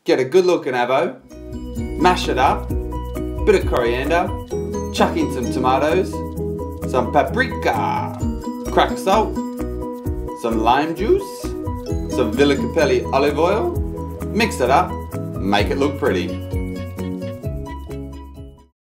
Get a good looking avo, mash it up, bit of coriander, chuck in some tomatoes, some paprika, crack salt, some lime juice, some Villa Capelli olive oil, mix it up, make it look pretty.